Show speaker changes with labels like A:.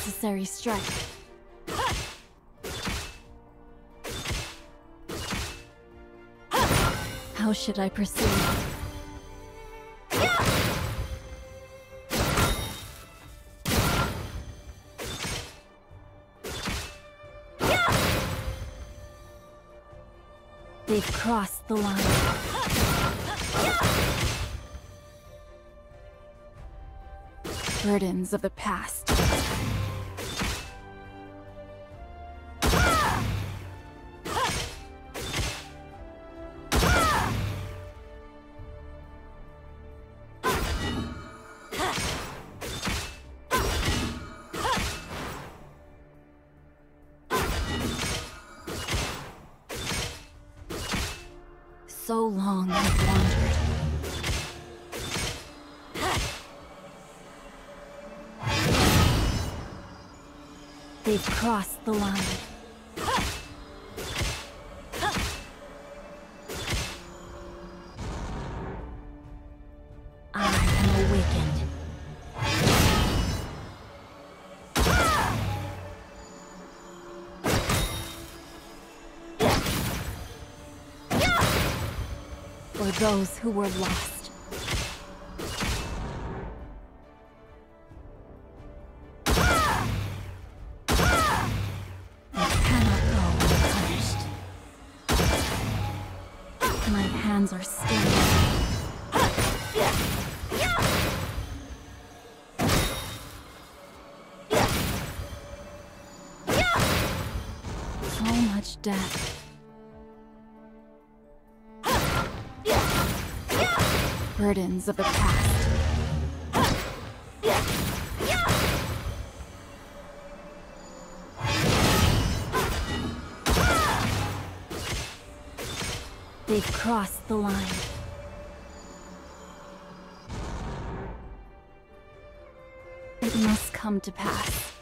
A: unnecessary strife. How should I proceed? They've crossed the line. Burdens of the past. So long I've wandered. They've crossed the line. I am awakened. For those who were lost. They cannot go unpunished. My hands are still. So much death. Burdens of the past. They've crossed the line. It must come to pass.